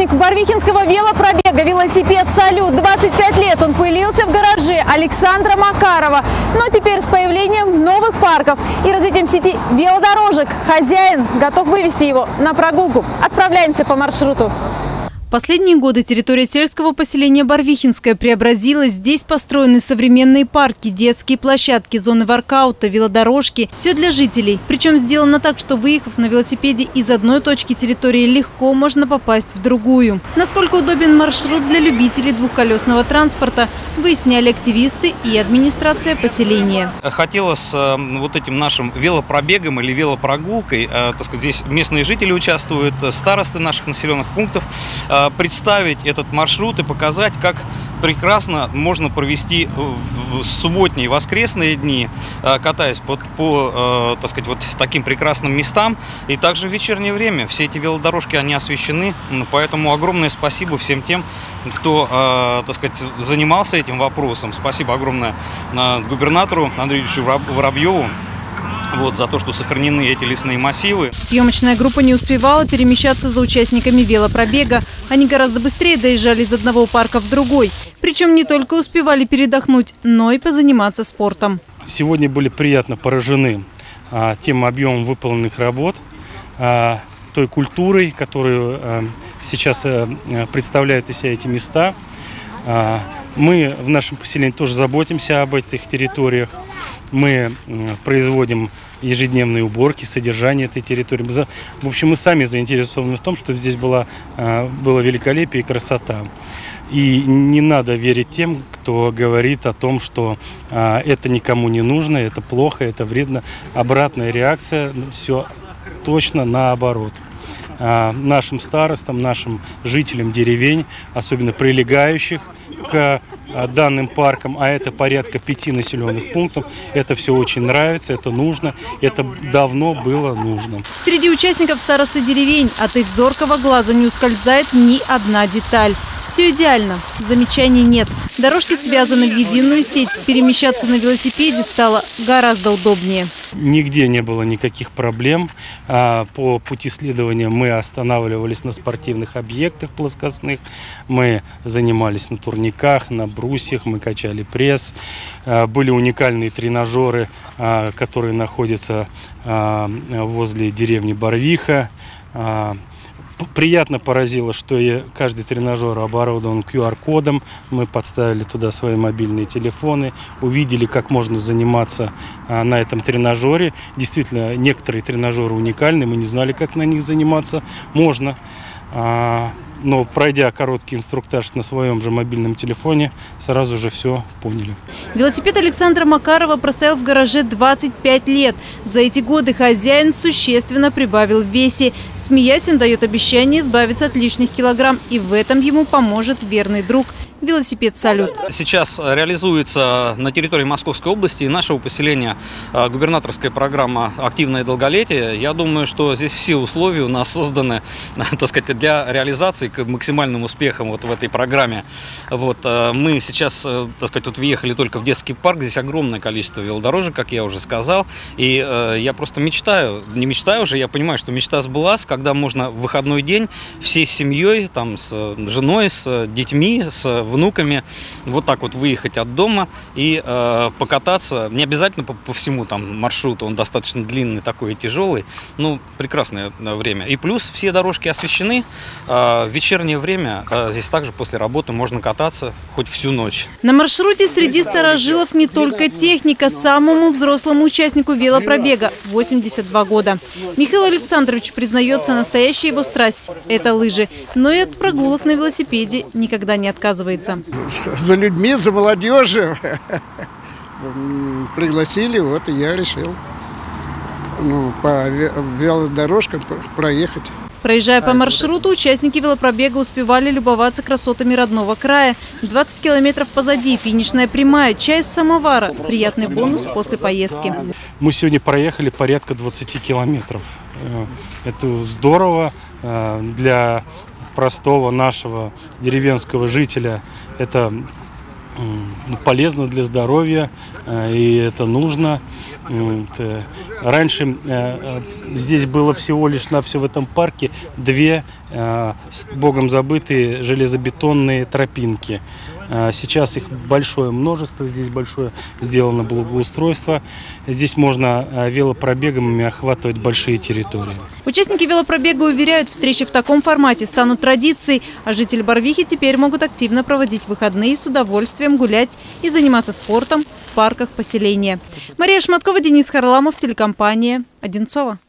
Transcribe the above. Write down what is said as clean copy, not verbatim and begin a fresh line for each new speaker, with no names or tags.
участник барвихинского велопробега «Велосипед Салют». 25 лет он пылился в гараже Александра Макарова. Но теперь с появлением новых парков и развитием сети велодорожек хозяин готов вывести его на прогулку. Отправляемся по маршруту. Последние годы территория сельского поселения Барвихинская преобразилась. Здесь построены современные парки, детские площадки, зоны воркаута, велодорожки. Все для жителей. Причем сделано так, что, выехав на велосипеде из одной точки территории, легко можно попасть в другую. Насколько удобен маршрут для любителей двухколесного транспорта, выясняли активисты и администрация поселения.
Хотелось вот этим нашим велопробегом или велопрогулкой, так сказать, здесь местные жители участвуют, старосты наших населенных пунктов, представить этот маршрут и показать, как прекрасно можно провести в субботние и воскресные дни, катаясь по так сказать, вот таким прекрасным местам. И также в вечернее время все эти велодорожки, они освещены. Поэтому огромное спасибо всем тем, кто, так сказать, занимался этим вопросом. Спасибо огромное губернатору Андрею Ильичу Воробьеву за то, что сохранены эти лесные массивы.
Съемочная группа не успевала перемещаться за участниками велопробега. Они гораздо быстрее доезжали из одного парка в другой. Причем не только успевали передохнуть, но и позаниматься спортом.
Сегодня были приятно поражены тем объемом выполненных работ, той культурой, которую сейчас представляют из себя эти места. Мы в нашем поселении тоже заботимся об этих территориях. Мы производим ежедневные уборки, содержание этой территории. В общем, мы сами заинтересованы в том, чтобы здесь было великолепие и красота. И не надо верить тем, кто говорит о том, что это никому не нужно, это плохо, это вредно. Обратная реакция, все точно наоборот. Нашим старостам, нашим жителям деревень, особенно прилегающих к данным паркам, а это порядка 5 населенных пунктов, это все очень нравится, это нужно, это давно было нужно.
Среди участников старосты деревень от их зоркого глаза не ускользает ни одна деталь. Все идеально, замечаний нет. Дорожки связаны в единую сеть. Перемещаться на велосипеде стало гораздо удобнее.
Нигде не было никаких проблем. По пути следования мы останавливались на спортивных объектах плоскостных. Мы занимались на турниках, на брусьях, мы качали пресс. Были уникальные тренажеры, которые находятся возле деревни Барвиха. Приятно поразило, что каждый тренажер оборудован QR-кодом. Мы подставили туда свои мобильные телефоны, увидели, как можно заниматься на этом тренажере. Действительно, некоторые тренажеры уникальны, мы не знали, как на них заниматься. Можно, но пройдя короткий инструктаж на своем же мобильном телефоне, сразу же все поняли.
Велосипед Александра Макарова простоял в гараже 25 лет. За эти годы хозяин существенно прибавил в весе. Смеясь, он дает обещание избавиться от лишних килограмм. И в этом ему поможет верный друг – велосипед «Салют».
Сейчас реализуется на территории Московской области и нашего поселения губернаторская программа «Активное долголетие». Я думаю, что здесь все условия у нас созданы, так сказать, для реализации к максимальным успехам в этой программе. Мы сейчас, так сказать, въехали только в детский парк. Здесь огромное количество велодорожек, как я уже сказал. И я просто мечтаю, не мечтаю уже, я понимаю, что мечта сбылась, когда можно в выходной день всей семьей, с женой, с детьми, с внуками вот так вот выехать от дома и покататься. Не обязательно по всему маршруту, он достаточно длинный, такой и тяжелый. Прекрасное время. И плюс все дорожки освещены. В вечернее время здесь также после работы можно кататься хоть всю ночь.
На маршруте среди старожилов не только техника. Самому взрослому участнику велопробега 82 года. Михаил Александрович признается, настоящая его страсть – это лыжи. Но и от прогулок на велосипеде никогда не отказывается.
За людьми, за молодежью пригласили, и я решил по велодорожкам проехать.
Проезжая по маршруту, участники велопробега успевали любоваться красотами родного края. 20 километров позади, финишная прямая, чай с самовара. Приятный бонус после поездки.
Мы сегодня проехали порядка 20 километров. Это здорово для простого нашего деревенского жителя. Это полезно для здоровья, и это нужно. Раньше здесь было всего лишь навсего в этом парке 2 богом забытые железобетонные тропинки. Сейчас их большое множество, здесь большое сделано благоустройство. Здесь можно велопробегами охватывать большие территории.
Участники велопробега уверяют, встречи в таком формате станут традицией, а жители Барвихи теперь могут активно проводить выходные, с удовольствием гулять и заниматься спортом в парках поселения. Мария Шматкова, Денис Харламов, телекомпания «Одинцово».